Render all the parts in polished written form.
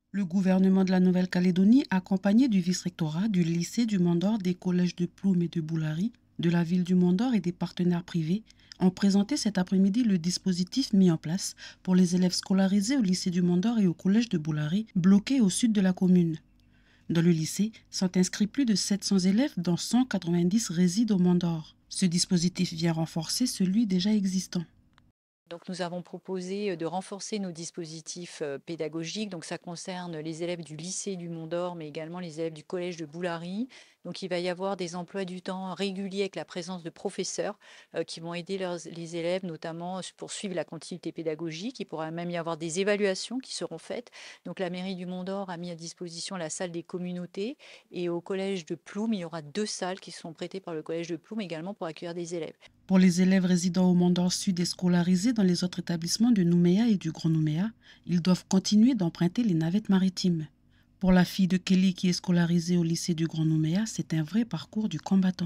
Le gouvernement de la Nouvelle-Calédonie, accompagné du vice-rectorat, du lycée du Mont-d'Or, des collèges de Ploum et de Boulari, de la ville du Mont-d'Or et des partenaires privés, ont présenté cet après-midi le dispositif mis en place pour les élèves scolarisés au lycée du Mont-d'Or et au collège de Boulari, bloqués au sud de la commune. Dans le lycée sont inscrits plus de 700 élèves, dont 190 résident au Mont-d'Or. Ce dispositif vient renforcer celui déjà existant. Donc, nous avons proposé de renforcer nos dispositifs pédagogiques. Donc, ça concerne les élèves du lycée du Mont-d'Or, mais également les élèves du collège de Boulari. Donc, il va y avoir des emplois du temps réguliers avec la présence de professeurs qui vont aider les élèves, notamment pour suivre la continuité pédagogique. Il pourra même y avoir des évaluations qui seront faites. Donc, la mairie du Mont-d'Or a mis à disposition la salle des communautés. Et au collège de Ploum, il y aura 2 salles qui seront prêtées par le collège de Ploum également pour accueillir des élèves. Pour les élèves résidant au Mont-d'Or Sud et scolarisés dans les autres établissements de Nouméa et du Grand Nouméa, ils doivent continuer d'emprunter les navettes maritimes. Pour la fille de Kelly qui est scolarisée au lycée du Grand Nouméa, c'est un vrai parcours du combattant.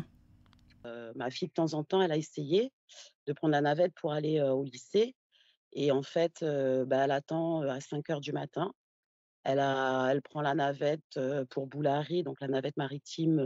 Ma fille, de temps en temps, elle a essayé de prendre la navette pour aller, au lycée et en fait, elle attend, à 5 heures du matin. Elle prend la navette, pour Boulari, donc la navette maritime,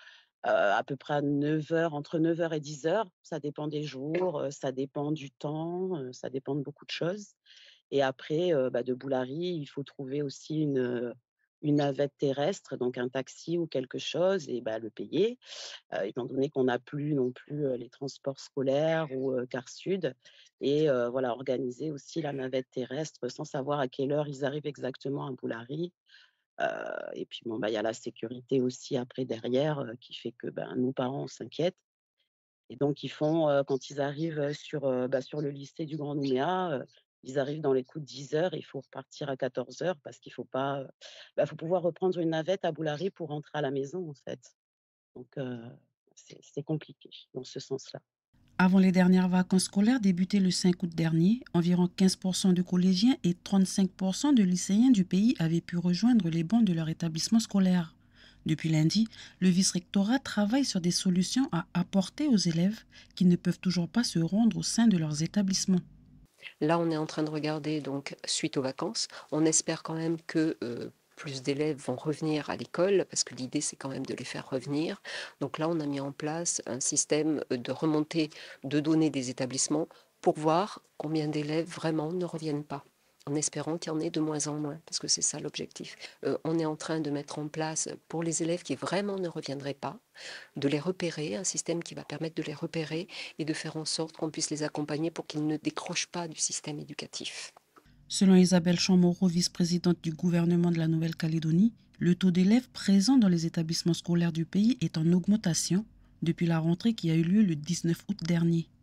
à peu près à 9 heures, entre 9 heures et 10 heures. Ça dépend des jours, ça dépend du temps, ça dépend de beaucoup de choses et après, de Boulari, il faut trouver aussi une navette terrestre, donc un taxi ou quelque chose et le payer. Étant donné qu'on n'a plus non plus, les transports scolaires ou Car Sud et voilà, organiser aussi la navette terrestre sans savoir à quelle heure ils arrivent exactement à Boulari. Heu et puis bon, il y a la sécurité aussi après derrière, qui fait que, nos parents, on s'inquiète et donc ils font, quand ils arrivent, sur le lycée du Grand Nouméa, ils arrivent dans les coups de 10 heures. Il faut repartir à 14 heures parce qu'il faut pas, faut pouvoir reprendre une navette à Boulari pour rentrer à la maison, en fait. Donc c'est compliqué dans ce sens-là. Avant les dernières vacances scolaires débutées le 5 août dernier, environ 15% de collégiens et 35% de lycéens du pays avaient pu rejoindre les bancs de leur établissement scolaire. Depuis lundi, le vice-rectorat travaille sur des solutions à apporter aux élèves qui ne peuvent toujours pas se rendre au sein de leurs établissements. Là, on est en train de regarder, donc, suite aux vacances, on espère quand même que plus d'élèves vont revenir à l'école, parce que l'idée, c'est quand même de les faire revenir. Donc là, on a mis en place un système de remontée de données des établissements pour voir combien d'élèves vraiment ne reviennent pas, en espérant qu'il y en ait de moins en moins, parce que c'est ça l'objectif. On est en train de mettre en place, pour les élèves qui vraiment ne reviendraient pas, de les repérer, un système qui va permettre de les repérer et de faire en sorte qu'on puisse les accompagner pour qu'ils ne décrochent pas du système éducatif. Selon Isabelle Chamorro, vice-présidente du gouvernement de la Nouvelle-Calédonie, le taux d'élèves présents dans les établissements scolaires du pays est en augmentation depuis la rentrée qui a eu lieu le 19 août dernier.